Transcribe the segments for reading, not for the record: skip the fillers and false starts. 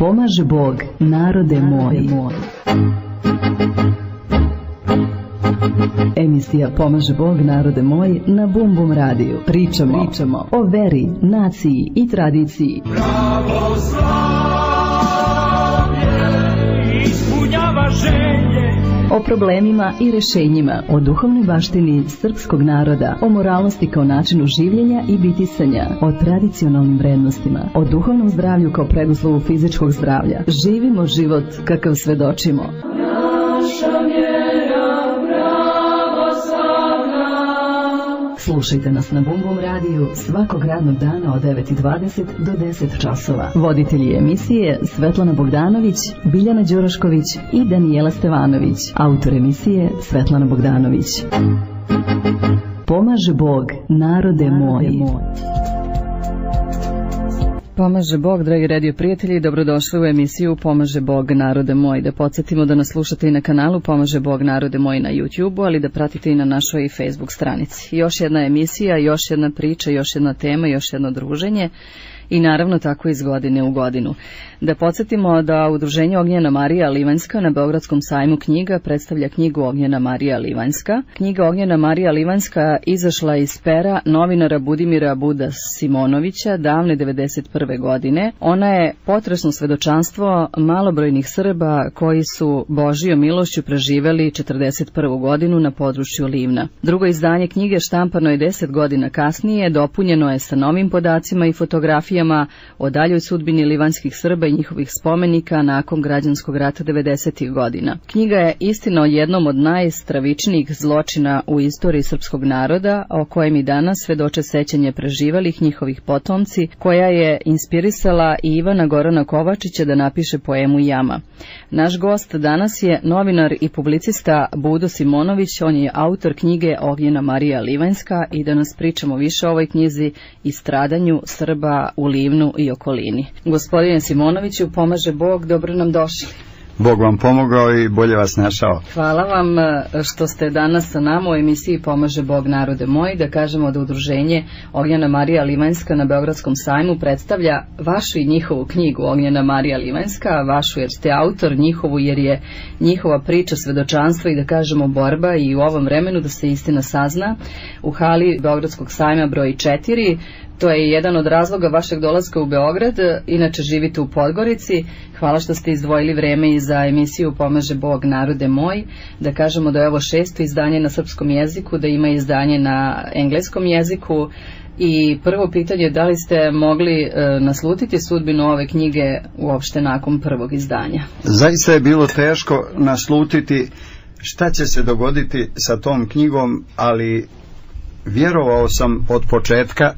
Pomaže Bog, narode moj. Emisija Pomaže Bog, narode moj na Bum Bum radiju. Pričamo o veri, naciji i tradiciji. Pravoslavlje ispunjava želje. O problemima i rešenjima, o duhovnoj baštini srpskog naroda, o moralnosti kao načinu življenja i bitisanja, o tradicionalnim vrednostima, o duhovnom zdravlju kao preduslovu fizičkog zdravlja. Živimo život kakav svedočimo. Naša vjera pravoslavna. Slušajte nas na Bum Bum radiju svakog radnog dana od 9:20 do 10 časova. Voditelji emisije Svetlana Bogdanović, Biljana Đurašković i Danijela Stevanović. Autor emisije Svetlana Bogdanović. Pomaže Bog, narode moj. Pomaže Bog, dragi radio prijatelji, dobrodošli u emisiju Pomaže Bog, narode moj. Da podsjetimo da nas slušate i na kanalu Pomaže Bog, narode moj na YouTube-u, ali da pratite i na našoj Facebook stranici. Još jedna emisija, još jedna priča, još jedna tema, još jedno druženje i naravno tako iz godine u godinu. Da podsjetimo da Udruženje Ognjena Marija Livanjska na Beogradskom sajmu knjiga predstavlja knjigu Ognjena Marija Livanjska. Knjiga Ognjena Marija Livanjska izašla iz pera novinara Budimira Buda Simonovića davne 1991. godine. Ona je potresno svedočanstvo malobrojnih Srba koji su Božijom milošću preživeli 41. godinu na području Livna. Drugo izdanje knjige štampano je 10 godina kasnije, dopunjeno je sa novim podacima i fotografijama o daljoj sudbini livanjskih Srba i njihovih spomenika nakon građanskog rata 90. godina. Knjiga je istina o jednom od najstravičnijih zločina u istoriji srpskog naroda, o kojem i danas svedoče sećanje preživelih njihovih potomci, koja je inspirisala i Ivana Gorana Kovačića da napiše poemu Jama. Naš gost danas je novinar i publicista Budo Simonović, on je autor knjige Ognjena Marija Livanjska i da nas pričamo više o ovoj knjizi i stradanju Srba u Livnu i okolini. Gospodine Simonoviću, pomaže Bog, dobro nam došli. Bog vam pomogao i bolje vas našao. Hvala vam što ste danas sa nama u emisiji Pomaže Bog, narode moj. Da kažemo da Udruženje Ognjena Marija Livanjska na Beogradskom sajmu predstavlja vašu i njihovu knjigu Ognjena Marija Livanjska, vašu jer ste autor, njihovu jer je njihova priča svedočanstvo i da kažemo borba i u ovom vremenu da se istina sazna u hali Beogradskog sajma broj 4. To je jedan od razloga vašeg dolaska u Beograd, inače živite u Podgorici. Hvala što ste izdvojili vreme i za emisiju Pomaže Bog, narode moj. Da kažemo da je ovo 6. izdanje na srpskom jeziku, da ima izdanje na engleskom jeziku. I prvo pitanje je da li ste mogli naslutiti sudbinu ove knjige uopšte nakon prvog izdanja? Zaista je bilo teško naslutiti šta će se dogoditi sa tom knjigom, ali vjerovao sam od početka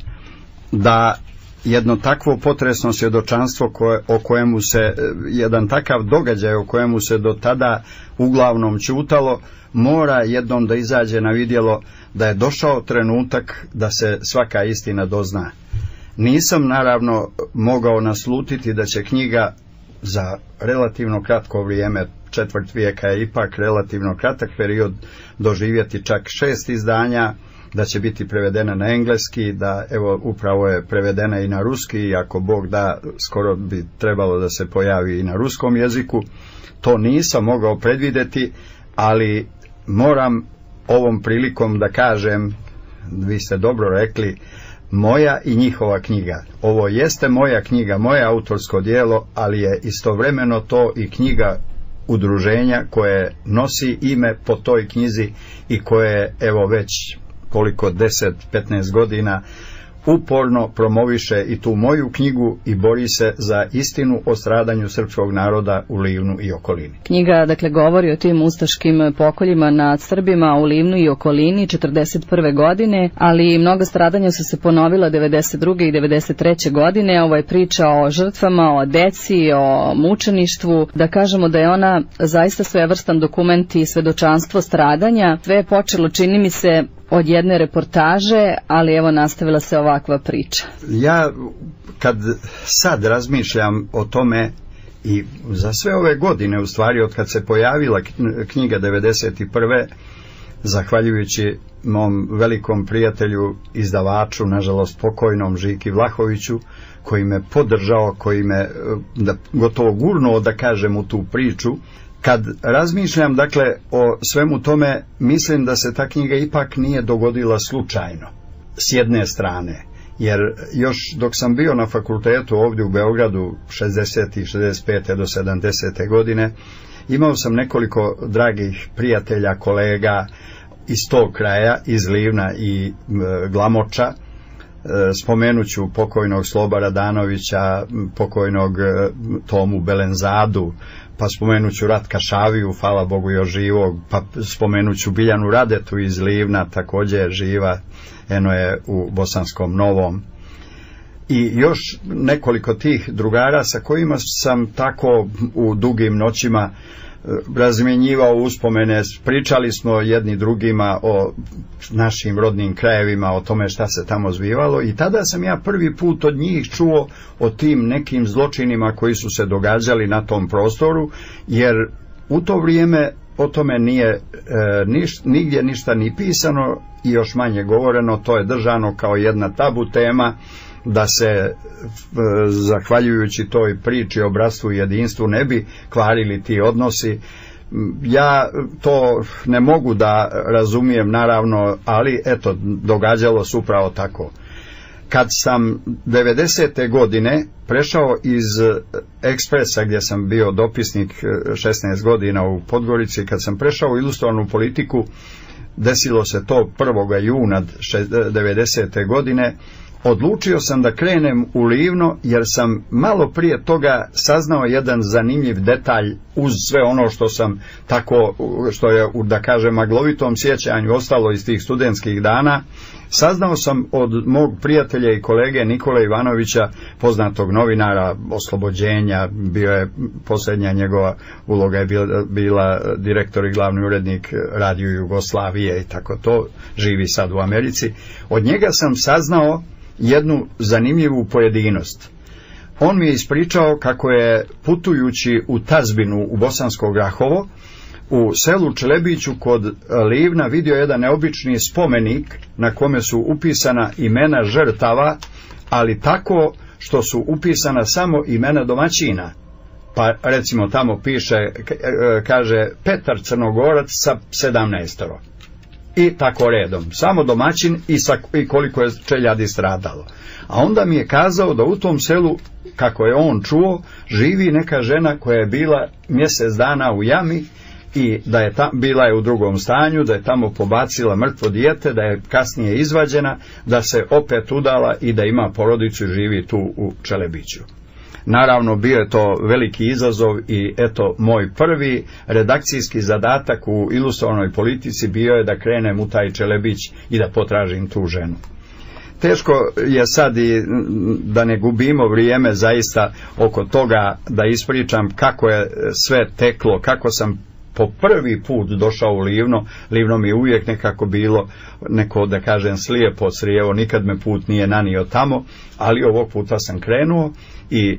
da jedno takvo potresno svjedočanstvo o kojemu se, jedan takav događaj o kojemu se do tada uglavnom ćutalo, mora jednom da izađe na vidjelo, da je došao trenutak da se svaka istina dozna. Nisam naravno mogao naslutiti da će knjiga za relativno kratko vrijeme, četvrt vijeka je ipak relativno kratak period, doživjeti čak 6 izdanja, da će biti prevedena na engleski, da evo upravo je prevedena i na ruski, i ako Bog da skoro bi trebalo da se pojavi i na ruskom jeziku. To nisam mogao predvidjeti, ali moram ovom prilikom da kažem, vi ste dobro rekli, moja i njihova knjiga. Ovo jeste moja knjiga, moje autorsko djelo, ali je istovremeno to i knjiga udruženja koje nosi ime po toj knjizi i koje evo već koliko 10-15 godina uporno promoviše i tu moju knjigu i bori se za istinu o stradanju srpskog naroda u Livnu i okolini. Knjiga, dakle, govori o tim ustaškim pokoljima nad Srbima u Livnu i okolini 1941. godine, ali mnoga stradanja su se ponovila 1992. i 1993. godine. Ovo je priča o žrtvama, o deci, o mučeništvu. Da kažemo da je ona zaista svevrstan dokument i svedočanstvo stradanja. Sve je počelo, čini mi se, od jedne reportaže, ali evo nastavila se ovakva priča. Ja kad sad razmišljam o tome i za sve ove godine, u stvari od kad se pojavila knjiga 91. zahvaljujući mom velikom prijatelju, izdavaču, nažalost pokojnom Žiki Vlahoviću, koji me podržao, koji me gotovo gurnuo, da kažem, u tu priču. Kad razmišljam, dakle, o svemu tome, mislim da se ta knjiga ipak nije dogodila slučajno, s jedne strane. Jer još dok sam bio na fakultetu ovdje u Beogradu 60. 65. do 70. godine, imao sam nekoliko dragih prijatelja, kolega iz tog kraja, iz Livna i Glamoča. Spomenuću pokojnog Sloba Radanovića, pokojnog Tomu Belenzadu, pa spomenuću Ratka Šaviju, hvala Bogu još živog, pa spomenuću Biljanu Radetu iz Livna, također je živa, eno je u Bosanskom Novom. I još nekoliko tih drugara sa kojima sam tako u dugim noćima razmjenjivao uspomene, pričali smo jedni drugima o našim rodnim krajevima, o tome šta se tamo zbivalo, i tada sam ja prvi put od njih čuo o tim nekim zločinima koji su se događali na tom prostoru, jer u to vrijeme o tome nije nigdje ništa ni pisano i još manje govoreno. To je držano kao jedna tabu tema, da se zahvaljujući toj priči o bratstvu i jedinstvu ne bi kvarili ti odnosi. Ja to ne mogu da razumijem, naravno, ali eto, događalo se upravo tako. Kad sam 90. godine prešao iz Ekspresa, gdje sam bio dopisnik 16 godina u Podgorici, kad sam prešao u Ilustrovanu politiku, desilo se to 1. juna 90. godine, odlučio sam da krenem u Livno, jer sam malo prije toga saznao jedan zanimljiv detalj uz sve ono što sam tako, što je, da kažem, maglovitom sjećanju ostalo iz tih studentskih dana. Saznao sam od mog prijatelja i kolege Nikole Ivanovića, poznatog novinara Oslobođenja, bio je posljednja njegova uloga je bila direktor i glavni urednik Radio Jugoslavije i tako to, živi sad u Americi. Od njega sam saznao jednu zanimljivu pojedinost. On mi je ispričao kako je, putujući u tazbinu u Bosansko Grahovo, u selu Čelebiću kod Livna vidio jedan neobični spomenik na kome su upisana imena žrtava, ali tako što su upisana samo imena domaćina. Pa recimo tamo piše, kaže Petar Crnogorac sa 17. I tako redom, samo domaćin i koliko je čeljadi stradalo. A onda mi je kazao da u tom selu, kako je on čuo, živi neka žena koja je bila mjesec dana u jami i da je bila je u drugom stanju, da je tamo pobacila mrtvo dijete, da je kasnije izvađena, da se opet udala i da ima porodicu i živi tu u Čelebiću. Naravno, bio je to veliki izazov i eto, moj prvi redakcijski zadatak u Ilustrovanoj politici bio je da krenem u taj Čelebić i da potražim tu ženu. Teško je sad i da ne gubimo vrijeme zaista oko toga da ispričam kako je sve teklo, kako sam po prvi put došao u Livno. Livno mi je uvijek nekako bilo neko, da kažem, slijepo crijevo, nikad me put nije nanio tamo, ali ovog puta sam krenuo i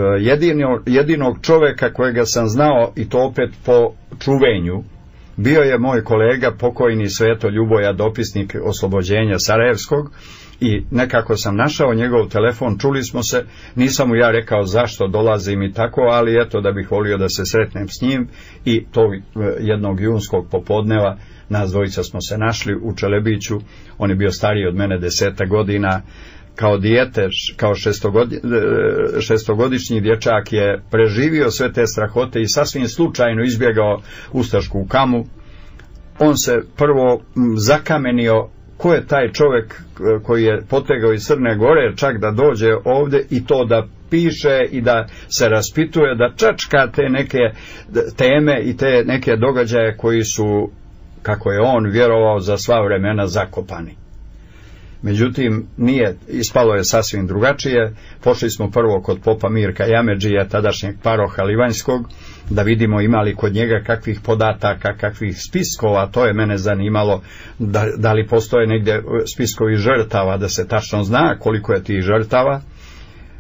jedinog čovjeka kojega sam znao, i to opet po čuvenju, bio je moj kolega pokojni Sveto Ljuboja, dopisnik Oslobođenja Sarajevskog, i nekako sam našao njegov telefon, čuli smo se, nisam mu ja rekao zašto dolazim i tako, ali eto, da bih volio da se sretnem s njim, i tog jednog junskog popodneva nas dvojica smo se našli u Čelebiću. On je bio stariji od mene 10 godina, kao dijete, kao šestogodišnji dječak je preživio sve te strahote i sasvim slučajno izbjegao ustašku kamu. On se prvo zakamenio ko je taj čovjek koji je potegao iz Crne Gore čak da dođe ovdje i to da piše i da se raspituje, da čačka te neke teme i te neke događaje koji su, kako je on vjerovao, za sva vremena zakopani. Međutim, nije, ispalo je sasvim drugačije. Pošli smo prvo kod popa Mirka Jameđija, tadašnjeg paroha Livanjskog, da vidimo ima li kod njega kakvih podataka, kakvih spiskova. To je mene zanimalo, da li postoje negdje spiskovi žrtava, da se tačno zna koliko je tih žrtava.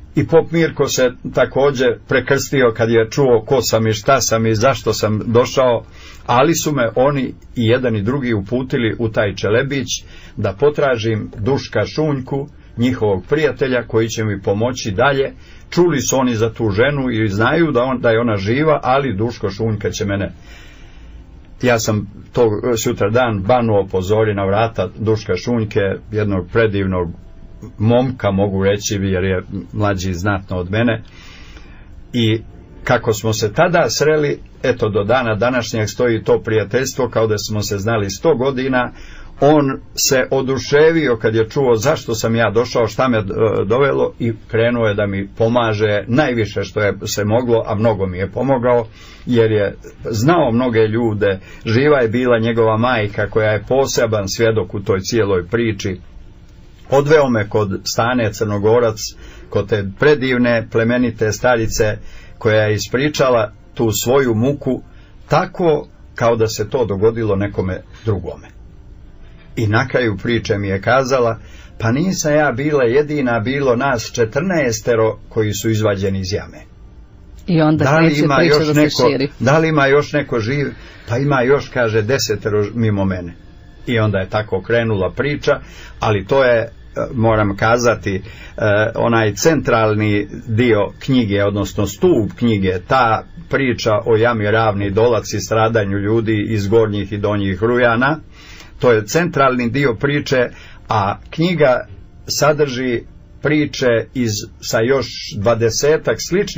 I pop Mirko se također prekrstio kad je čuo ko sam i šta sam i zašto sam došao, ali su me oni i jedan i drugi uputili u taj Čelebić da potražim Duška Šunjku, njihovog prijatelja koji će mi pomoći dalje. Čuli su oni za tu ženu i znaju da je ona živa, ali Duško Šunjka će mene. Ja sam tog sutradan banuo po zori na vrata Duška Šunjke, jednog predivnog momka, mogu reći, jer je mlađi znatno od mene. I kako smo se tada sreli, eto do dana današnjeg stoji to prijateljstvo kao da smo se znali 100 godina. On se oduševio kad je čuo zašto sam ja došao, šta me dovelo, i krenuo je da mi pomaže najviše što je se moglo, a mnogo mi je pomogao, jer je znao mnoge ljude. Živa je bila njegova majka koja je poseban svjedok u toj cijeloj priči. Odveo me kod Stane Crnogorac, kod te predivne plemenite starice koja je ispričala tu svoju muku tako kao da se to dogodilo nekome drugome. I na kraju priče mi je kazala, pa nisam ja bila jedina, bilo nas 14 koji su izvađeni iz jame. I onda da li ima priča još da se neko, širi. da li ima još neko živ? Pa ima još, kaže, 10 mimo mene. I onda je tako krenula priča, ali to je, moram kazati, onaj centralni dio knjige, odnosno stup knjige, ta priča o jami Ravni Dolac i stradanju ljudi iz gornjih i donjih Rujana. To je centralni dio priče, a knjiga sadrži priče sa još 20-ak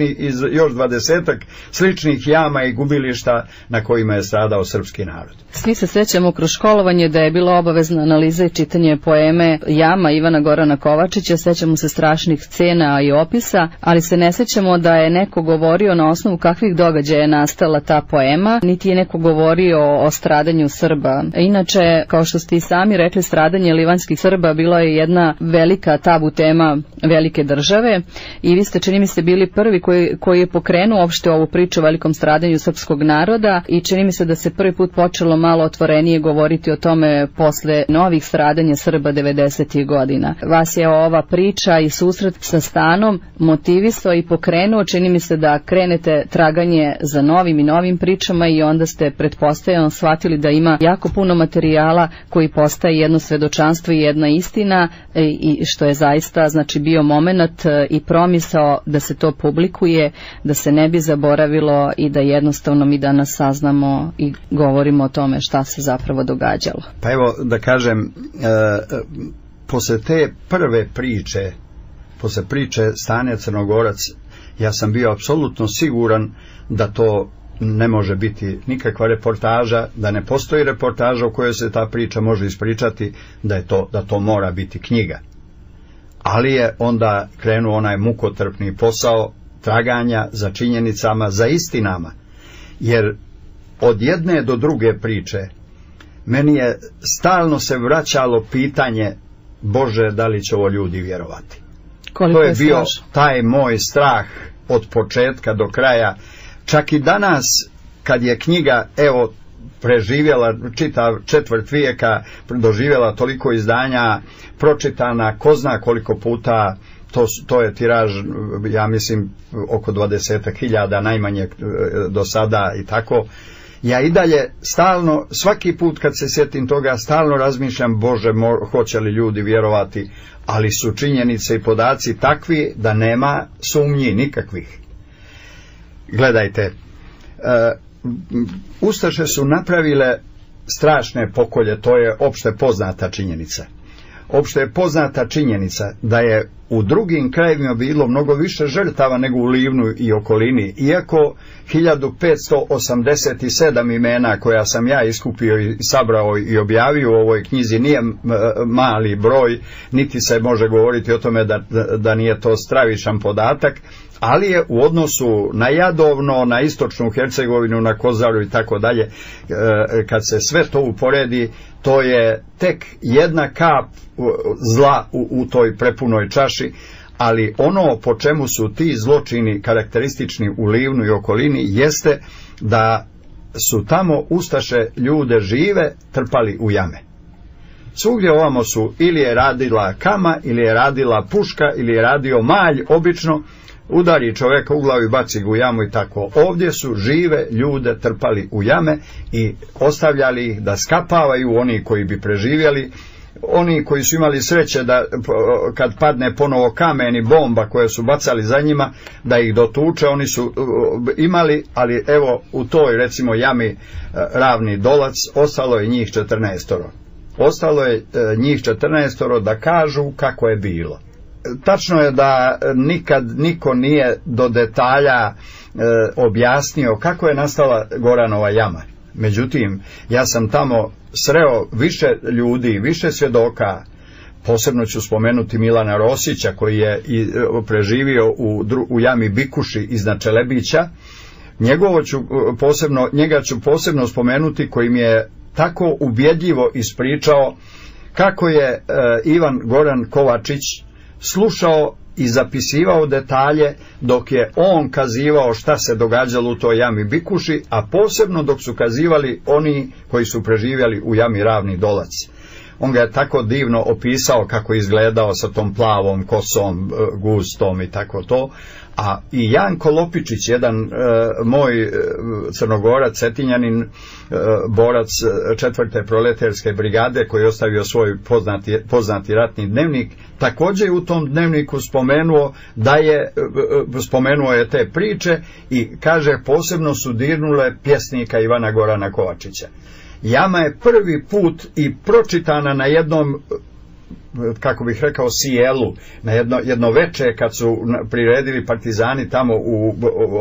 sličnih jama i gubilišta na kojima je stradao srpski narod. Svi se sjećamo kroz školovanje da je bila obavezna analiza i čitanje poeme Jama Ivana Gorana Kovačića, sjećamo se strašnih scena i opisa, ali se ne sjećamo da je neko govorio na osnovu kakvih događaja je nastala ta poema, niti je neko govorio o stradanju Srba. Inače, kao što ste i sami rekli, stradanje livanskih Srba bila je jedna velika tabu tema velike države i vi ste, čini mi se, bili prvi koji je pokrenuo uopšte ovu priču o velikom stradanju srpskog naroda i čini mi se da se prvi put počelo malo otvorenije govoriti o tome posle novih stradanja Srba 90. godina. Vas je ova priča i susret sa Stanom motivisao i pokrenuo, čini mi se, da krenete traganje za novim i novim pričama i onda ste pretpostavljeno shvatili da ima jako puno materijala koji postaje jedno svedočanstvo i jedna istina i što je zaista, znači, bio moment i promisao da se to publikuje, da se ne bi zaboravilo i da jednostavno mi danas saznamo i govorimo o tome šta se zapravo događalo. Pa evo da kažem, posle te prve priče, posle priče Stane Crnogorac, ja sam bio apsolutno siguran da to ne može biti nikakva reportaža, da ne postoji reportaža u kojoj se ta priča može ispričati, da to mora biti knjiga. Ali je onda krenuo onaj mukotrpni posao traganja za činjenicama, za istinama, jer od jedne do druge priče meni je stalno se vraćalo pitanje, Bože, da li će ovo ljudi vjerovati. To je bio taj moj strah od početka do kraja. Čak i danas, kad je knjiga, evo, preživjela čitav četvrt vijeka, doživjela toliko izdanja, pročitana ko zna koliko puta, to je tiraž, ja mislim, oko 20.000 najmanje do sada i tako. Ja i dalje stalno, svaki put kad se sjetim toga, stalno razmišljam, Bože, hoće li ljudi vjerovati, ali su činjenice i podaci takvi da nema sumnji nikakvih. Gledajte, Ustaše su napravile strašne pokolje, to je opšte poznata činjenica. Opšte je poznata činjenica da je u drugim krajevima bilo mnogo više žrtava nego u Livnu i okolini, iako 1587 imena koja sam ja iskupio i sabrao i objavio u ovoj knjizi nije mali broj, niti se može govoriti o tome da nije to stravičan podatak, ali je u odnosu na Jadovno, na istočnu Hercegovinu, na Kozaru i tako dalje, kad se sve to uporedi, to je tek jedna kap zla u toj prepunoj čaši, ali ono po čemu su ti zločini karakteristični u Livnu i okolini jeste da su tamo Ustaše ljude žive trpali u jame. Svugdje ovamo su ili je radila kama, ili je radila puška, ili je radio malj, obično udari čoveka u glavu i baci ga u jamu i tako. Ovdje su žive ljude trpali u jame i ostavljali ih da skapavaju, oni koji bi preživjeli. Oni koji su imali sreće da kad padne ponovo kamen i bomba koje su bacali za njima da ih dotuče, oni su imali, ali evo u toj recimo jami Ravni Dolac ostalo je njih 14. Ostalo je njih 14 da kažu kako je bilo. Tačno je da nikad niko nije do detalja objasnio kako je nastala Goranova jama. Međutim, ja sam tamo sreo više ljudi, više svjedoka. Posebno ću spomenuti Milana Rosića koji je preživio u jami Bikuši iznad Čelebića. Njega ću posebno spomenuti, koji mi je tako ubjedljivo ispričao kako je Ivan Goran Kovačić slušao i zapisivao detalje dok je on kazivao šta se događalo u toj jami Bikuši, a posebno dok su kazivali oni koji su preživjeli u jami Ravni Dolac. On ga je tako divno opisao kako je izgledao sa tom plavom kosom, gustom i tako to. A i Janko Lopičić, jedan moj Crnogorac, Cetinjanin, borac 4. proletarske brigade koji je ostavio svoj poznati ratni dnevnik, također je u tom dnevniku spomenuo je te priče i kaže posebno su dirnule pjesnika Ivana Gorana Kovačića. Jama je prvi put i pročitana na jednom, kako bih rekao, sjelu, na jedno veče kad su priredili partizani tamo u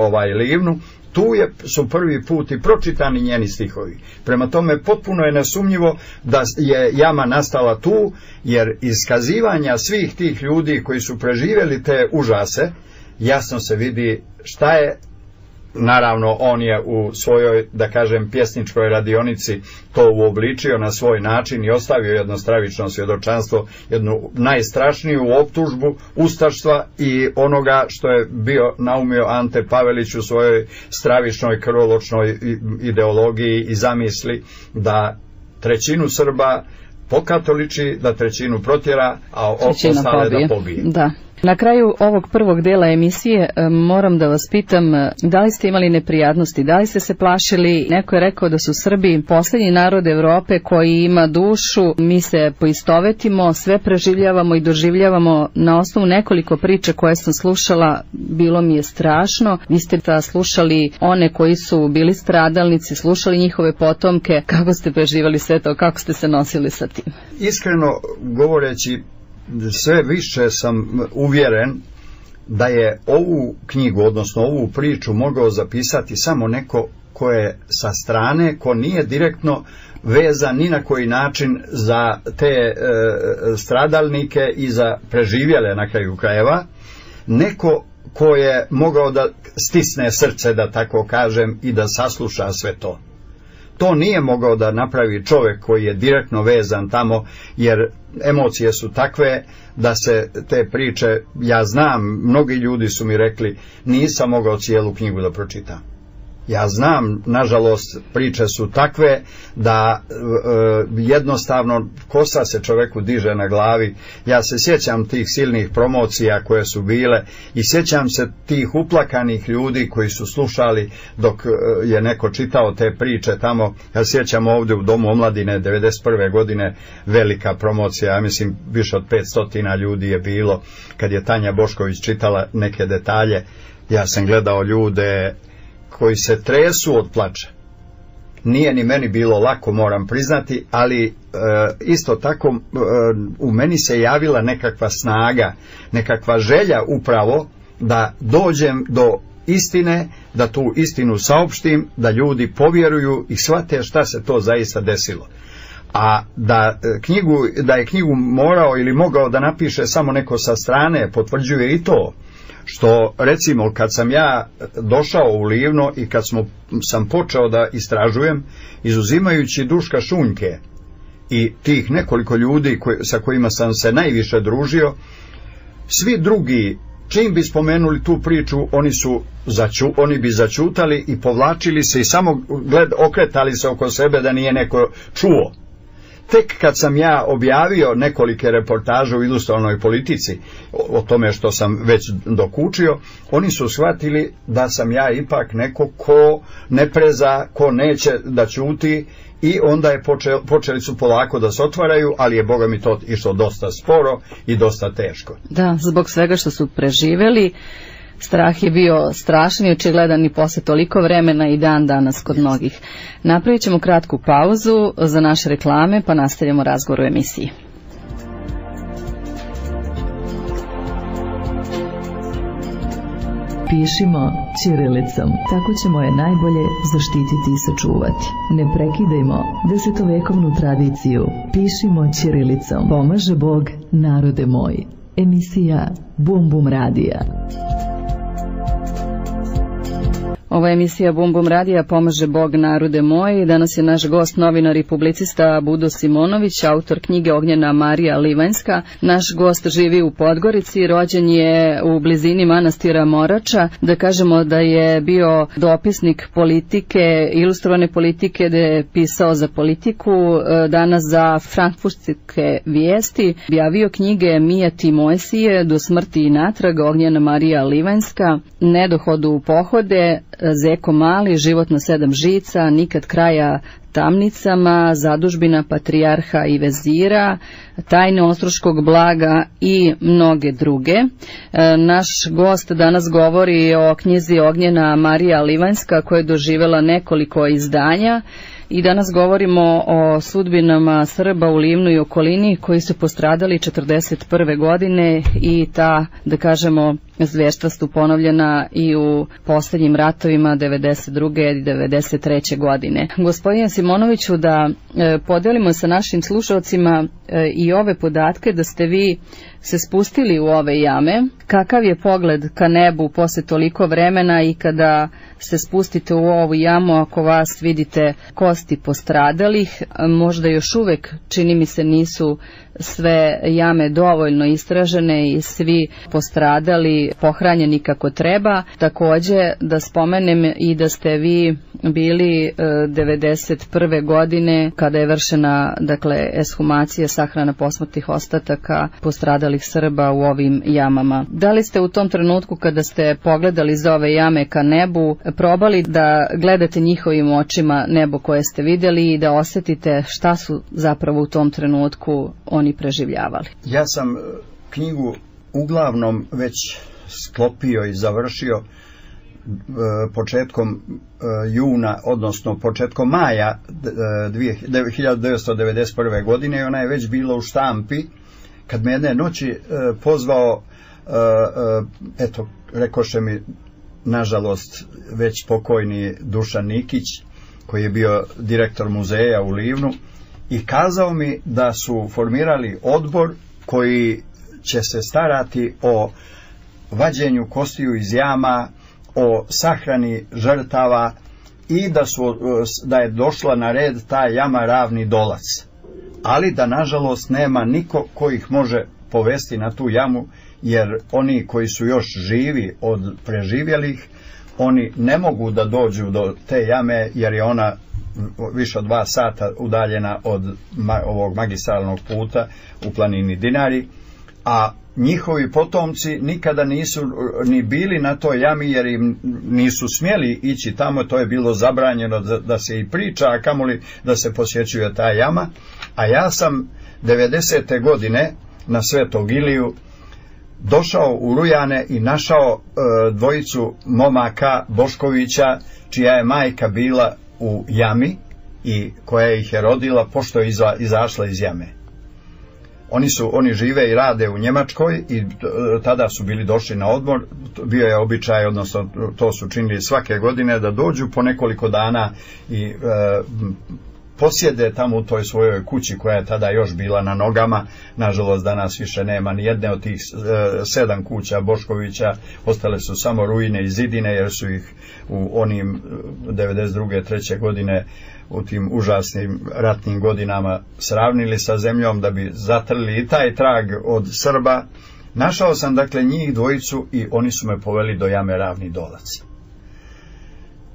Livnu. Tu su prvi put i pročitani njeni stihovi. Prema tome potpuno je nesumnjivo da je jama nastala tu, jer iz kazivanja svih tih ljudi koji su preživjeli te užase jasno se vidi šta je. Naravno, on je u svojoj, da kažem, pjesničkoj radionici to uobličio na svoj način i ostavio jedno stravično svjedočanstvo, jednu najstrašniju optužbu ustaštva i onoga što je bio naumio Ante Pavelić u svojoj stravičnoj krvoločnoj ideologiji i zamisli da trećinu Srba pokatoliči, da trećinu protjera, a ostale da pobije. Da. Na kraju ovog prvog dela emisije moram da vas pitam, da li ste imali neprijatnosti, da li ste se plašili? Neko je rekao da su Srbi posljednji narod Evrope koji ima dušu, mi se poistovetimo, sve preživljavamo i doživljavamo. Na osnovu nekoliko priča koje sam slušala, bilo mi je strašno. Vi ste slušali one koji su bili stradalnici, slušali njihove potomke. Kako ste preživali sve to, kako ste se nosili sa tim? Iskreno govoreći, sve više sam uvjeren da je ovu knjigu, odnosno ovu priču mogao zapisati samo neko ko je sa strane, ko nije direktno vezan ni na koji način za te stradalnike i za preživjele na kraju krajeva, neko ko je mogao da stisne srce, da tako kažem, i da sasluša sve to. To nije mogao da napravi čovjek koji je direktno vezan tamo, jer emocije su takve da se te priče, ja znam, mnogi ljudi su mi rekli, nisam mogao cijelu knjigu da pročitam. Ja znam, nažalost, priče su takve da jednostavno kosa se čovjeku diže na glavi. Ja se sjećam tih silnih promocija koje su bile i sjećam se tih uplakanih ljudi koji su slušali dok je neko čitao te priče tamo. Ja sjećam ovdje u Domu omladine 1991. godine velika promocija, ja mislim više od 500 ljudi je bilo kad je Tanja Bošković čitala neke detalje. Ja sam gledao ljude koji se tresu od plača. Nije ni meni bilo lako, moram priznati, ali isto tako u meni se javila nekakva snaga, nekakva želja upravo da dođem do istine, da tu istinu saopštim, da ljudi povjeruju i shvate šta se to zaista desilo. A da je knjigu morao ili mogao da napiše samo neko sa strane, potvrđuje i to što, recimo, kad sam ja došao u Livno i kad sam počeo da istražujem, izuzimajući Duška Šunjke i tih nekoliko ljudi sa kojima sam se najviše družio, svi drugi, čim bi spomenuli tu priču, oni bi začutali i povlačili se i samo okretali se oko sebe da nije neko čuo. tek kad sam ja objavio nekolike reportaže u Ilustrovanoj politici o tome što sam već dokučio, oni su shvatili da sam ja ipak neko ko ne preza, ko neće da ćuti, i onda je počeli su polako da se otvaraju, ali je, Boga mi, to išlo dosta sporo i dosta teško. Da, zbog svega što su preživeli, strah je bio strašan i očigledan i posle toliko vremena i dan danas kod mnogih. Napravit ćemo kratku pauzu za naše reklame, pa nastavljamo razgovor u emisiji. Pišimo ćirilicom, tako ćemo je najbolje zaštititi i sačuvati. Ne prekidajmo desetovekovnu tradiciju. Pišimo ćirilicom. Pomaže Bog, narode moj. Emisija Bum Bum Radija. Ovo je emisija Bum Bum Radija, Pomaže Bog, narode moj. Danas je naš gost, novinar i publicista Budo Simonović, autor knjige Ognjena Marija Livanjska. Naš gost živi u Podgorici, rođen je u blizini manastira Morača. Da kažemo da je bio dopisnik politike, ilustrovane politike, da je pisao za Politiku, danas za frankfurtske vijesti. Objavio knjige Mija Timojsije, Do smrti i natrag, Ognjena Marija Livanjska, Nedohodu u pohode, Zeko mali, Život na 7 žica, Nikad kraja tamnicama, Zadužbina patrijarha i vezira, Tajne ostroškog blaga i mnoge druge. Naš gost danas govori o knjizi Ognjena Marija Livanjska, koja je doživjela nekoliko izdanja, i danas govorimo o sudbinama Srba u Livnu i okolini koji su postradali 1941. godine, i ta, da kažemo, zverstva su ponovljena i u posljednjim ratovima 1992. i 1993. godine. Gospodine Simonoviću, da podelimo sa našim slušalcima i ove podatke da ste vi se spustili u ove jame. Kakav je pogled ka nebu posle toliko vremena, i kada se spustite u ovu jamu, ako vas vidite kosti postradalih, možda još uvek, čini mi se, nisu sve jame dovoljno istražene i svi postradali pohranjeni kako treba. Takođe da spomenem i da ste vi bili 1991. godine kada je vršena, dakle, eshumacija, sahrana posmrtnih ostataka postradalih Srba u ovim jamama. Da li ste u tom trenutku, kada ste pogledali iz ove jame ka nebu, probali da gledate njihovim očima nebo koje ste vidjeli i da osetite šta su zapravo u tom trenutku oni preživljavali? Ja sam knjigu uglavnom već sklopio i završio početkom juna, odnosno početkom maja 1991. godine, i ona je već bila u štampi kad me jedne noći pozvao, eto, rekoše mi, nažalost, već pokojni Dušan Nikić, koji je bio direktor muzeja u Livnu, i kazao mi da su formirali odbor koji će se starati o vađenju kostiju iz jama, o sahrani žrtava, i da je došla na red ta jama Ravni Dolac, ali da nažalost nema niko ko ih može povesti na tu jamu, jer oni koji su još živi od preživjelih, oni ne mogu da dođu do te jame, jer je ona više od 2 sata udaljena od ovog magistralnog puta u planini Dinari, a njihovi potomci nikada nisu ni bili na toj jami, jer im nisu smjeli ići tamo, to je bilo zabranjeno da se i priča, a kamoli da se posjećuje ta jama. A ja sam 90. godine na Svetog Iliju došao u Rujane i našao dvojicu momaka Boškovića, čija je majka bila u jami i koja ih je rodila pošto je izašla iz jame. Oni žive i rade u Njemačkoj i tada su bili došli na odmor. Bio je običaj, odnosno to su činili svake godine, da dođu po nekoliko dana i posjede tamo u toj svojoj kući koja je tada još bila na nogama. Nažalost, danas više nema ni jedne od tih 7 kuća Boškovića, ostale su samo ruine i zidine, jer su ih u onim 92. 3. godine, u tim užasnim ratnim godinama, sravnili sa zemljom da bi zatrli i taj trag od Srba. Našao sam dakle njih dvojicu i oni su me poveli do jame Ravni Dolac.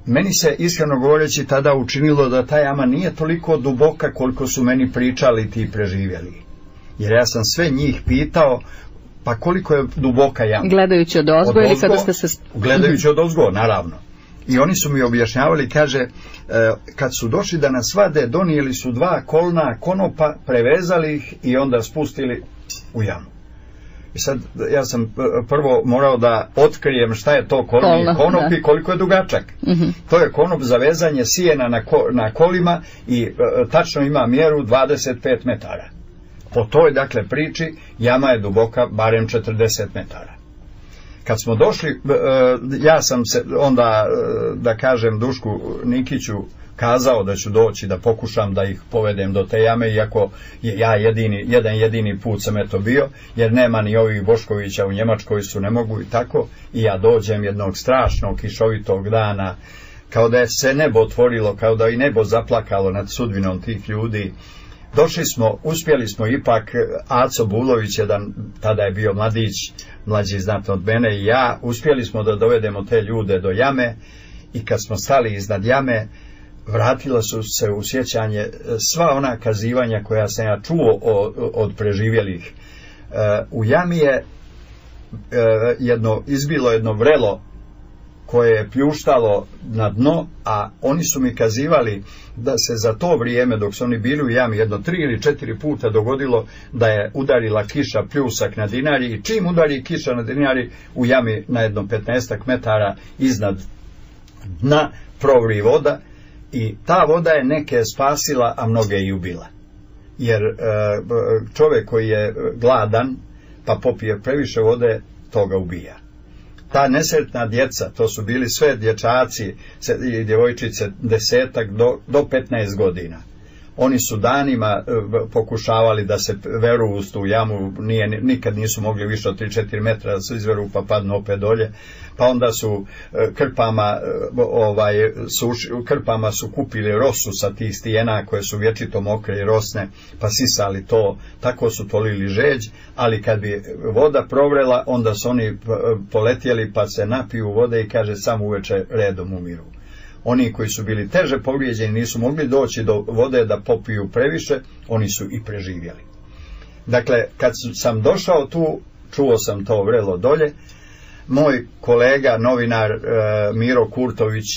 meni se iskreno govoreći tada učinilo da ta jama nije toliko duboka koliko su meni pričali ti preživjeli. Jer ja sam sve njih pitao, pa koliko je duboka jama? Gledajući od ozgo ili kada ste se... Gledajući od ozgo, naravno. I oni su mi objašnjavali, kaže, kad su došli da nas vade, donijeli su 2 kolna konopa, prevezali ih i onda spustili u jamu. I sad ja sam prvo morao da otkrijem šta je to kolni konop i koliko je dugačak. To je konop za vezanje sijena na kolima i tačno ima mjeru 25 metara. Po toj, dakle, priči jama je duboka barem 40 metara. Kad smo došli, ja sam se onda, da kažem, Dušku Nikiću kazao da ću doći da pokušam da ih povedem do te jame, iako ja jedan jedini put sam eto bio, jer nema ni ovih Boškovića u Njemačkoj, su ne mogu i tako, i ja dođem jednog strašnog kišovitog dana, kao da je se nebo otvorilo, kao da i nebo zaplakalo nad sudbinom tih ljudi. Došli smo, uspjeli smo ipak, Aco Bulović, jedan, tada je bio mladić, mlađi znatno od mene i ja, uspjeli smo da dovedemo te ljude do jame i kad smo stali iznad jame, vratila su se u sjećanje sva ona kazivanja koja sam ja čuo od preživjelih. U jami je izbilo jedno vrelo koje je pljuštalo na dno, a oni su mi kazivali da se za to vrijeme dok su oni bili u jami jedno 3 ili 4 puta dogodilo da je udarila kiša pljusak na Dinari i čim udari kiša na Dinari u jami na jedno 15 metara iznad dna provri voda i ta voda je neke spasila, a mnoge i ubila. Jer čovjek koji je gladan pa popije previše vode, to ga ubija. Ta nesretna djeca, to su bili sve dječaci i djevojčice 10 do 15 godina. Oni su danima pokušavali da se veru u tu jamu, nikad nisu mogli više od 3-4 metra da se izveru pa padnu opet dolje. Pa onda su krpama su kupili rosu sa tih stijena koje su vječito mokre i rosne, pa sisali to, tako su tolili žeđ, ali kad bi voda provrela, onda su oni poletjeli pa se napiju vode i kaže samo uveče redom umiru. Oni koji su bili teže povrijeđeni nisu mogli doći do vode da popiju previše, oni su i preživjeli. Dakle, kad sam došao tu, čuo sam to vrelo dolje, moj kolega, novinar Miro Kurtović,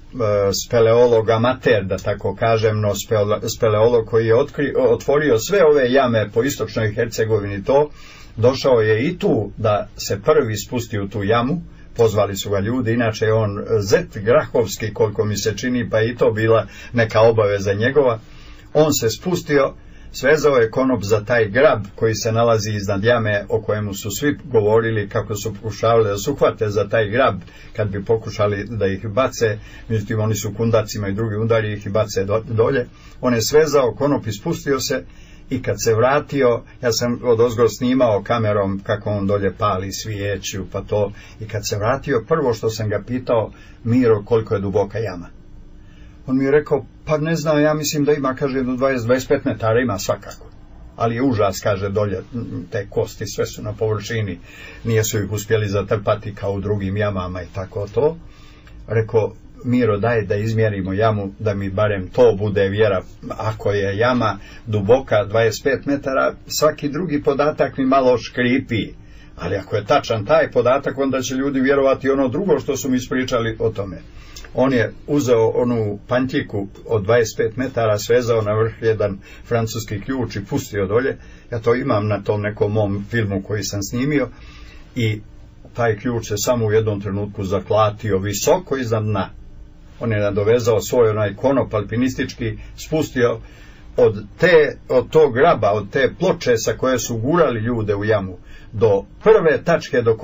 speleolog amater, da tako kažem, no speleolog koji je otvorio sve ove jame po istočnoj Hercegovini, to došao je i tu da se prvi spusti u tu jamu. Pozvali su ga ljudi, inače je on zet Grahovski, koliko mi se čini, pa i to bila neka obaveza njegova. On se spustio, svezao je konop za taj grab koji se nalazi iznad jame, o kojemu su svi govorili kako su pokušavali da se uhvate za taj grab kad bi pokušali da ih bace, međutim oni su kundacima i drugi udari ih i bace dolje. On je svezao konop i spustio se i kad se vratio, ja sam odozgo snimao kamerom kako on dolje pali svijeću pa to, i kad se vratio prvo što sam ga pitao, Miro, koliko je duboka jama? On mi je rekao, pa ne znam, ja mislim da ima, kaže, do 20-25 metara ima svakako, ali je užas, kaže, dolje te kosti sve su na površini, nije su ih uspjeli zatrpati kao u drugim jamama i tako to. Rekao, Miro, daj da izmjerimo jamu, da mi barem to bude vjera. Ako je jama duboka 25 metara, svaki drugi podatak mi malo škripi, ali ako je tačan taj podatak, onda će ljudi vjerovati ono drugo što su mi ispričali o tome. On je uzeo onu pantjiku od 25 metara, svezao na vrh jedan francuski ključ i pustio dolje. Ja to imam na tom nekom mom filmu koji sam snimio i taj ključ se samo u jednom trenutku zaklatio visoko iznad dna. On je nadovezao svoj onaj konop alpinistički, spustio od tog graba, od te ploče sa koje su gurali ljude u jamu, do prve tačke do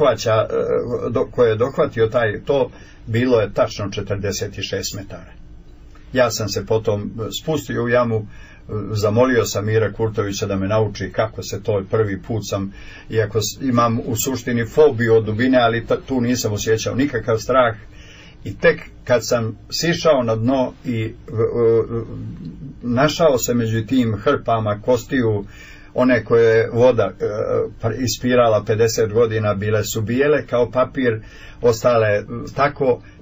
koje je dohvatio to, bilo je tačno 46 metara. Ja sam se potom spustio u jamu, zamolio sam Mira Kurtovića da me nauči kako se to, prvi put sam, iako imam u suštini fobiju od dubine, ali tu nisam osjećao nikakav strah. I tek kad sam sišao na dno i našao se među tim hrpama kostiju, one koje je voda ispirala 50 godina, bile su bijele kao papir, ostale tako,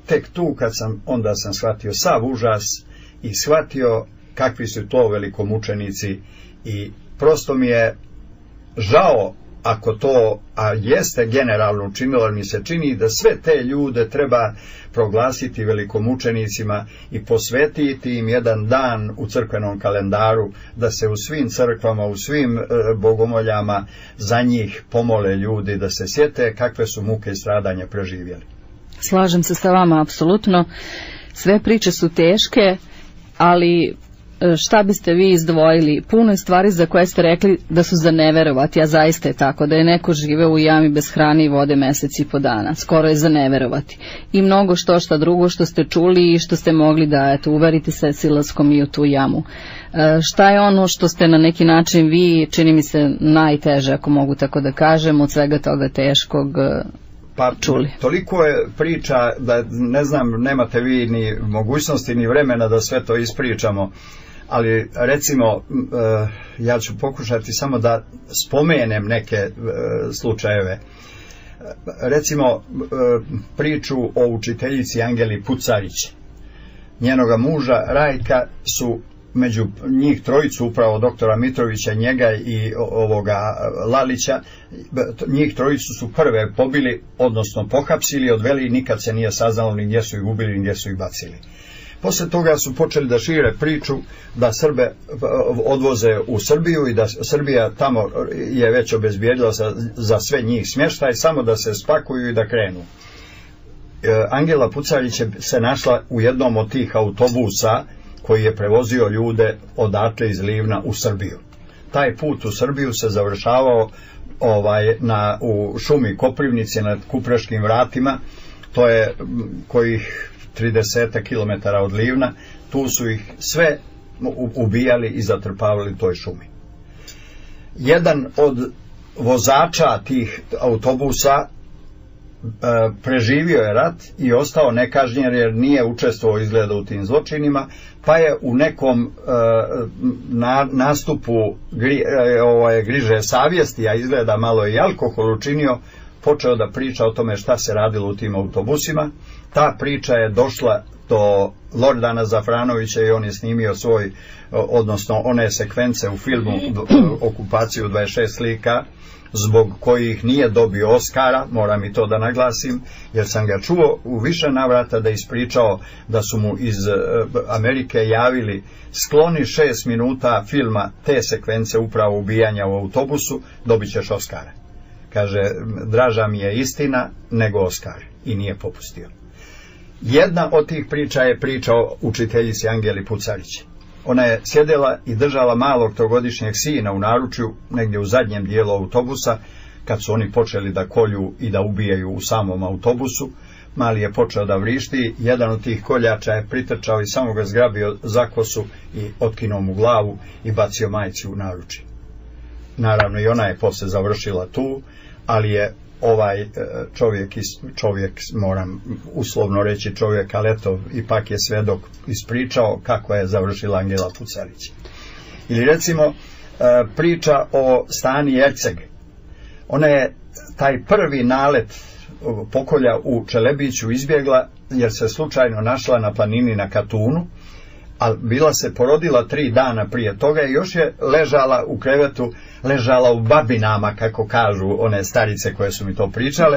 tek tu onda sam shvatio sav užas i shvatio kakvi su to velikomučenici i prosto mi je žao ako to, a jeste generalno učinilo, mi se čini da sve te ljude treba proglasiti velikomučenicima i posvetiti im jedan dan u crkvenom kalendaru, da se u svim crkvama, u svim bogomoljama za njih pomole ljudi, da se sjete kakve su muke i stradanja preživjeli. Slažem se sa vama, apsolutno. Sve priče su teške, ali šta biste vi izdvojili? Puno je stvari za koje ste rekli da su za neverovati, a zaista je tako, da je neko žive u jami bez hrane i vode mesec i po dana, skoro je za neverovati. I mnogo šta drugo što ste čuli i što ste mogli da uverite se silaskom i u tu jamu. Šta je ono što ste na neki način vi, čini mi se najteže, ako mogu tako da kažem, od svega toga teškog čuli? Toliko je priča da ne znam, nemate vi ni mogućnosti ni vremena da sve to ispričamo, ali recimo ja ću pokušati samo da spomenem neke slučajeve. Recimo priču o učiteljici Angeli Pucarić. Njenoga muža Rajka su među njih trojicu, upravo doktora Mitrovića, njega i ovoga Lalića, njih trojicu su prve pobili, odnosno pohapsili, odveli i nikad se nije saznalo ni gdje su ih ubili, ni gdje su ih bacili. Poslije toga su počeli da šire priču da Srbe odvoze u Srbiju i da Srbija tamo je već obezbijedila za sve njih smještaj, samo da se spakuju i da krenu. Angela Pucarić se našla u jednom od tih autobusa koji je prevozio ljude odatle iz Livna u Srbiju. Taj put u Srbiju se završavao u šumi Koprivnici nad Kupreškim vratima, to je kojih 30 km od Livna. Tu su ih sve ubijali i zatrpavali u toj šumi. Jedan od vozača tih autobusa preživio je rat i ostao nekažnjen jer nije učestvovao izgleda u tim zločinima, pa je u nekom nastupu griže savjesti, a izgleda malo i alkohol učinio, počeo da priča o tome šta se radilo u tim autobusima. Ta priča je došla do Lordana Zafranovića i on je snimio odnosno one sekvence u filmu Okupaciju 26 slika, zbog kojih nije dobio Oskara, moram i to da naglasim, jer sam ga čuo u više navrata da ispričao da su mu iz Amerike javili skloni 6 minuta filma te sekvence upravo ubijanja u autobusu, dobit ćeš Oskara. Kaže, draža mi je istina nego Oskar, i nije popustio. Jedna od tih priča je priča o učiteljici Angeli Pucarić. Ona je sjedela i držala malog trogodišnjeg sina u naručju, negdje u zadnjem dijelu autobusa, kad su oni počeli da kolju i da ubijaju u samom autobusu. Mali je počeo da vrišti, jedan od tih koljača je pritrčao i samo ga zgrabio za kosu i otkinuo mu glavu i bacio majci u naručje. Naravno i ona je poslije završila tu, ali je ovaj čovjek, moram uslovno reći čovjek, ali eto, ipak je svedok, ispričao kako je završila Angela Pucarić. Ili recimo priča o Stani Erceg. Ona je taj prvi nalet pokolja u Čelebiću izbjegla jer se slučajno našla na planini na Katunu, a bila se porodila 3 dana prije toga i još je ležala u krevetu, ležala u babinama, kako kažu one starice koje su mi to pričale.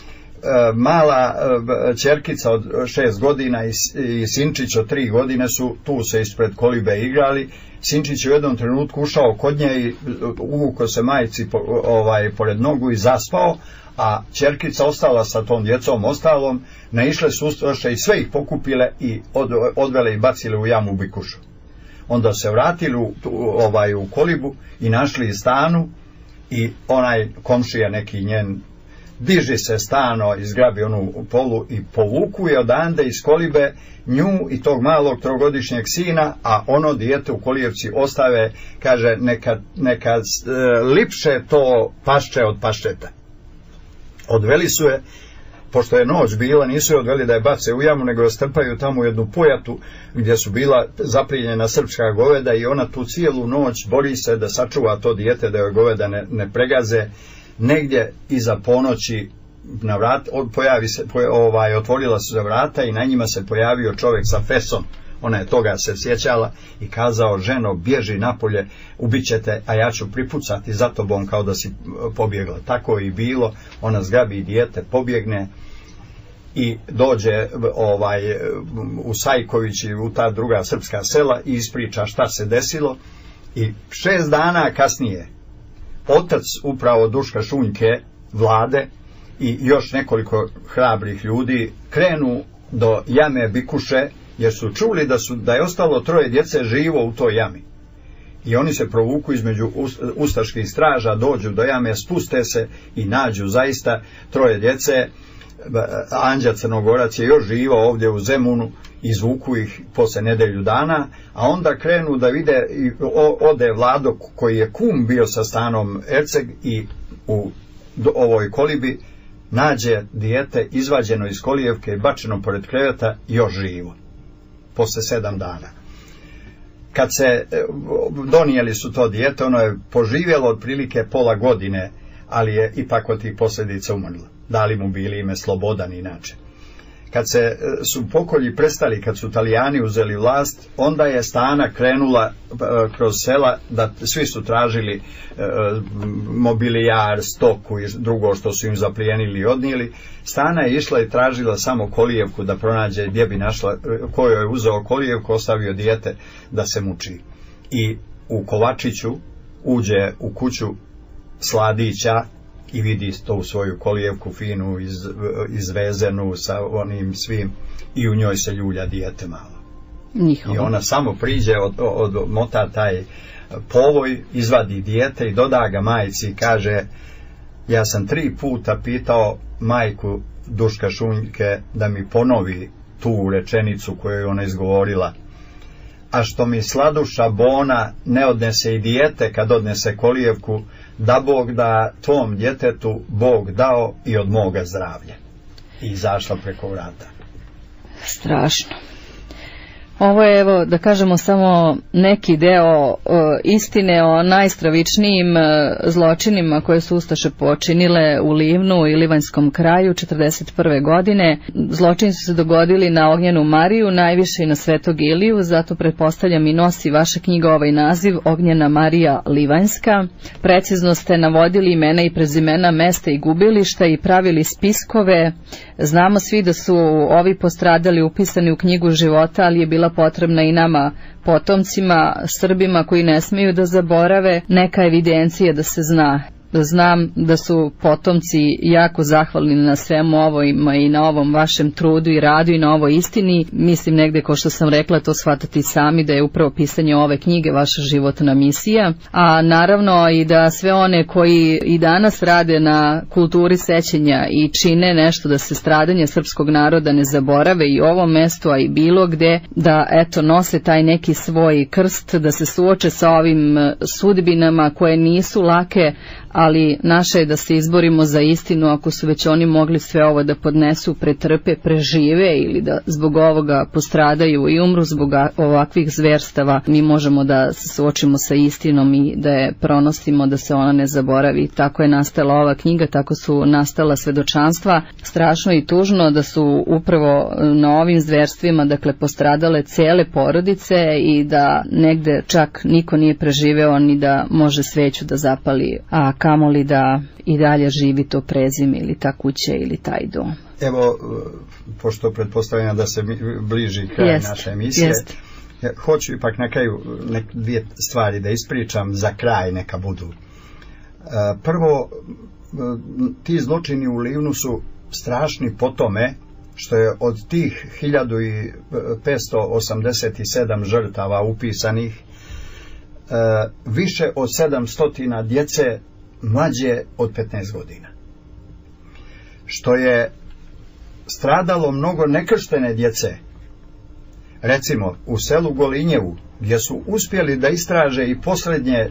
Mala ćerkica od 6 godina i sinčić od 3 godine su tu se ispred kolibe igrali. Sinčić je u jednom trenutku ušao kod nje i uvukao se majci pored nogu i zaspao, a ćerkica ostala sa tom djecom ostalom, naišle su ustaše i sve ih pokupile i odvele i bacile u jamu bikušu. Onda se vratili u kolibu i našli Stanu i onaj komšija neki njen diži se Stano, izgrabi onu polu i povuku je odande iz kolibe nju i tog malog trogodišnjeg sina, a ono dijete u kolijevci ostave, kaže neka lipše to pašče od pašteta. Odveli su je, pošto je noć bila, nisu je odveli da je bace u jamu, nego je strpaju tamo u jednu pojatu gdje su bila zaplijenjena srpska goveda i ona tu cijelu noć bori se da sačuva to dijete, da joj goveda ne pregaze. Negdje iza ponoći na vrat, otvorila su se vrata i na njima se pojavio čovjek sa fesom. Ona je toga se sjećala i kazao: ženo, bježi napolje, ubićete, a ja ću pripucati za tobom kao da si pobjegla. Tako je i bilo. Ona zgrabi dijete, pobjegne i dođe u Sajković i u ta druga srpska sela i ispriča šta se desilo. I 6 dana kasnije otac upravo Duška Šunjke, Vlade i još nekoliko hrabrih ljudi krenu do jame Bikuše, jer su čuli da je ostalo 3 djece živo u toj jami. I oni se provuku između ustaških straža, dođu do jame, spuste se i nađu zaista 3 djece. Anđa Crnogorac je još živa ovdje u Zemunu, izvuku ih posle nedelju dana, a onda krenu da vide, ode Vlado koji je kum bio sa stanom Erceg i u ovoj kolibi nađe dijete izvađeno iz kolijevke i bačeno pored kreveta, još živo posle 7 dana. Kad se donijeli su to dijete, ono je poživjelo otprilike pola godine, ali je ipak od tih posljedica umrlo. Dali mu bili ime Slobodan inače. Kad su pokolji prestali, kad su Italijani uzeli vlast, onda je Stana krenula kroz sela, da svi su tražili mobilijar, stoku i drugo što su im zaplijenili i odnijeli. Stana je išla i tražila samo kolijevku da pronađe gdje bi našla, koju je uzeo kolijevku, ostavio dijete da se muči. I u Kovačiću uđe u kuću Sladića i vidi to u svoju kolijevku finu, izvezenu sa onim svim, i u njoj se ljulja dijete malo. I ona samo priđe, odmota taj povoj, izvadi dijete i doda ga majci i kaže: ja sam 3 puta pitao majku Duška Šunjke da mi ponovi tu rečenicu koju je ona izgovorila: a što mi sladuša Bona ne odnese i dijete kad odnese kolijevku, da Bog da tvom djetetu Bog dao i od moga zdravlja. I izašla preko vrata. Strašno. Ovo je, evo, da kažemo, samo neki deo istine o najstravičnijim zločinima koje su ustaše počinile u Livnu i Livanjskom kraju 1941. godine. Zločini su se dogodili na Ognjenu Mariju, najviše i na Svetog Iliju, zato pretpostavljam i nosi vaša knjiga ovaj naziv, Ognjena Marija Livanjska. Precizno ste navodili imena i prezimena mesta i gubilišta i pravili spiskove. Znamo svi da su ovi postradali upisani u knjigu života, ali je bila potrebna i nama, potomcima, Srbima koji ne smiju da zaborave, neka evidencija da se zna. Znam da su potomci jako zahvalni na svemu ovojima i na ovom vašem trudu i radu i na ovoj istini. Mislim negde, kao što sam rekla, to shvatati sami, da je upravo pisanje ove knjige vaša životna misija, a naravno i da sve one koji i danas rade na kulturi sećanja i čine nešto da se stradanja srpskog naroda ne zaborave i u ovom mestu, a i bilo gde, da eto nose taj neki svoj krst, da se suoče sa ovim sudbinama koje nisu lake, ali naše je da se izborimo za istinu. Ako su već oni mogli sve ovo da podnesu, pretrpe, prežive ili da zbog ovoga postradaju i umru zbog ovakvih zverstava, mi možemo da se suočimo sa istinom i da je pronosimo, da se ona ne zaboravi. Tako je nastala ova knjiga, tako su nastala svedočanstva. Strašno i tužno da su upravo na ovim zverstvima, dakle, postradale cele porodice i da negde čak niko nije preživeo ni da može sveću da zapali, a kamoli da i dalje živi to prezime ili ta kuća ili taj dom. Evo, pošto pretpostavljam da se bliži kraj naše emisije, hoću ipak na kraju 2 stvari da ispričam, za kraj neka budu. Prvo, ti zločini u Livnu su strašni po tome što je od tih 1587 žrtava upisanih, više od 700 djece mlađe od 15 godina. Što je stradalo mnogo nekrštene djece. Recimo, u selu Golinjevu, gdje su uspjeli da istraže i posljednje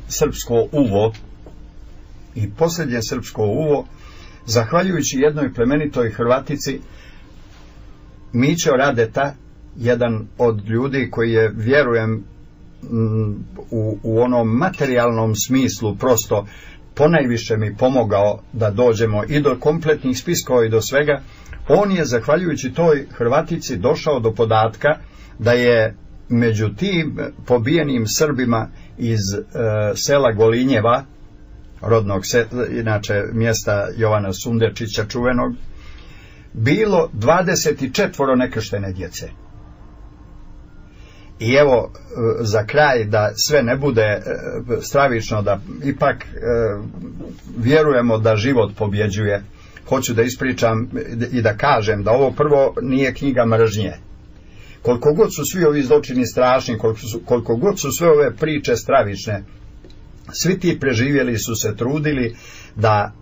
srpsko uvo, zahvaljujući jednoj plemenitoj Hrvatici, Mićo Radeta, jedan od ljudi koji je, vjerujem, u onom materijalnom smislu prosto ponajviše mi pomogao da dođemo i do kompletnih spiskova i do svega. On je, zahvaljujući toj Hrvatici, došao do podatka da je među tim pobijenim Srbima iz sela Golinjeva, rodnog inače mjesta Jovana Sundečića čuvenog, bilo 24 nekrštene djece. I evo, za kraj, da sve ne bude stravično, da ipak vjerujemo da život pobjeđuje, hoću da ispričam i da kažem da ovo prvo nije knjiga mržnje. Koliko god su svi ovi zločini strašni, koliko god su sve ove priče stravične, svi ti preživjeli su se trudili da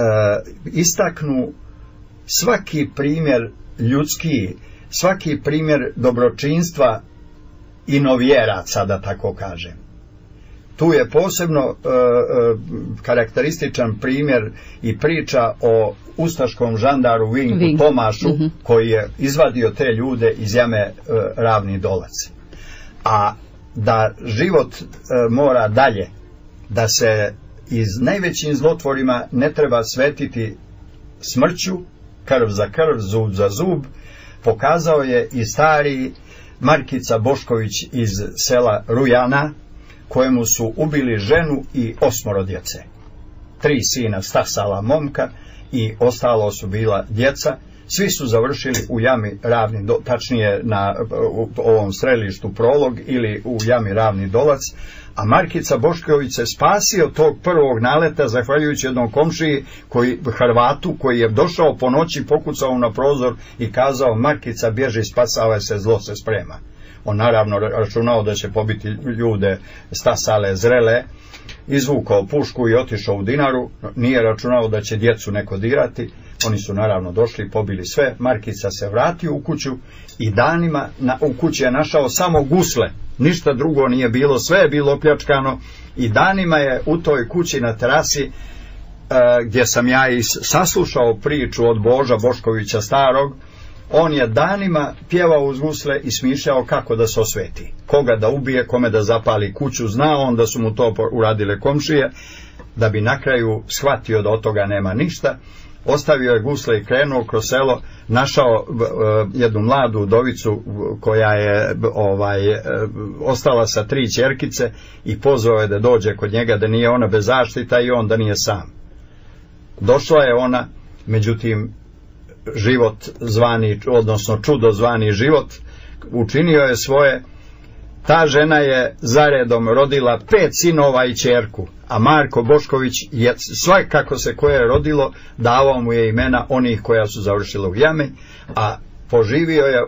istaknu svaki primjer ljudski, svaki primjer dobročinstva inovjeraca, da tako kažem. Tu je posebno karakterističan primjer i priča o ustaškom žandaru Vinku Tomašu, koji je izvadio te ljude iz jame Ravni Dolac. A da život mora dalje, da se iz najvećim zlotvorima ne treba svetiti smrću, krv za krv, zub za zub, pokazao je i stari Markica Bošković iz sela Rujana, kojemu su ubili ženu i 8 djece. 3 sina stasala momka i ostalo su bila djeca. Svi su završili u jami Ravni, tačnije na ovom strelištu Prolog ili u jami Ravni Dolac, a Markica Bošković se spasio tog prvog naleta zahvaljujući jednom komšiji, Hrvatu, koji je došao po noći, pokucao na prozor i kazao: Markica, bježi, spasavaj se, zlo se sprema. On naravno računao da će pobiti ljude stasale, zrele, izvukao pušku i otišao u Dinaru, nije računao da će djecu neko dirati. Oni su naravno došli, pobili sve. Markica se vratio u kuću i danima u kući je našao samo gusle, ništa drugo nije bilo, sve je bilo opljačkano, i danima je u toj kući na terasi, gdje sam ja i saslušao priču od Boža Boškovića starog, on je danima pjevao uz gusle i smišljao kako da se osveti, koga da ubije, kome da zapali kuću. Znao on da su mu to uradile komšije, da bi na kraju shvatio da od toga nema ništa. Ostavio je gusle i krenuo kroz selo, našao jednu mladu udovicu koja je ostala sa 3 ćerkice i pozvao je da dođe kod njega, da nije ona bez zaštita i on da nije sam. Došla je ona, međutim život zvani, odnosno čudo zvani život, učinio je svoje. Ta žena je zaredom rodila 5 sinova i ćerku, a Marko Bošković je sve kako se koje je rodilo davao mu je imena onih koja su završila u jami, a poživio je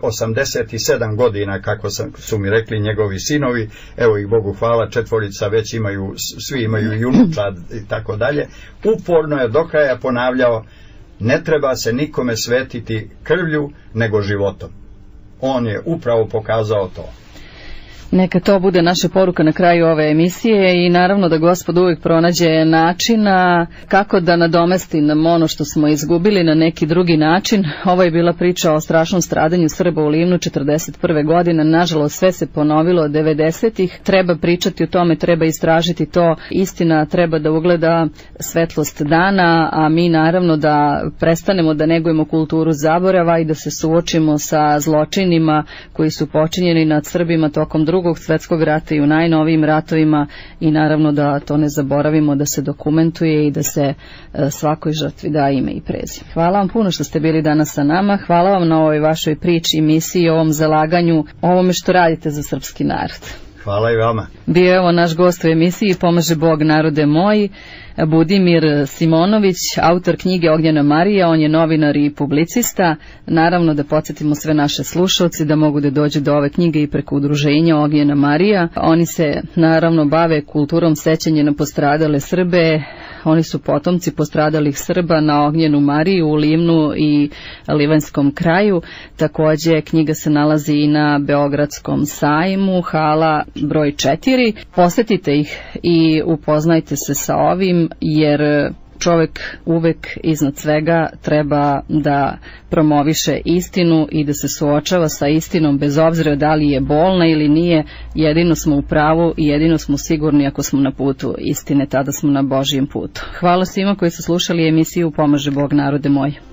87 godina, kako su mi rekli njegovi sinovi. Evo ih Bogu hvala, 4 već imaju, svi imaju i unučad i tako dalje. Uporno je do kraja ponavljao: ne treba se nikome svetiti krvlju nego životom. On je upravo pokazao to. Neka to bude naša poruka na kraju ove emisije i naravno da Gospod uvijek pronađe načina kako da nadomesti nam ono što smo izgubili na neki drugi način. Ovo je bila priča o strašnom stradanju Srba u Livnu 1941. godine. Nažalost, sve se ponovilo od 90-ih. Treba pričati o tome, treba istražiti to. Istina treba da ugleda svetlost dana, a mi naravno da prestanemo da negujemo kulturu zaborava i da se suočimo sa zločinima koji su počinjeni nad Srbima tokom Drugog svjetskog rata i u najnovijim ratovima, i naravno da to ne zaboravimo, da se dokumentuje i da se svakoj žrtvi da ime i prezime. Hvala vam puno što ste bili danas sa nama, hvala vam na ovoj vašoj priči i misiji, ovom zalaganju, ovome što radite za srpski narod. Hvala i vama. Bio je ovo naš gost u emisiji Pomaže Bog narode moj, Budimir Simonović, autor knjige Ognjena Marija. On je novinar i publicista. Naravno da podsjetimo sve naše slušalci da mogu da dođu do ove knjige i preko udruženja Ognjena Marija. Oni se naravno bave kulturom sećanja na postradale Srbe. Oni su potomci postradalih Srba na Ognjenu Mariju u Livnu i Livanjskom kraju. Također knjiga se nalazi i na Beogradskom sajmu, hala broj 4. Posjetite ih i upoznajte se sa ovim, jer čovek uvek iznad svega treba da promoviše istinu i da se suočava sa istinom bez obzira da li je bolna ili nije. Jedino smo u pravu i jedino smo sigurni ako smo na putu istine, tada smo na Božijem putu. Hvala svima koji su slušali emisiju Pomaže Bog narode moj.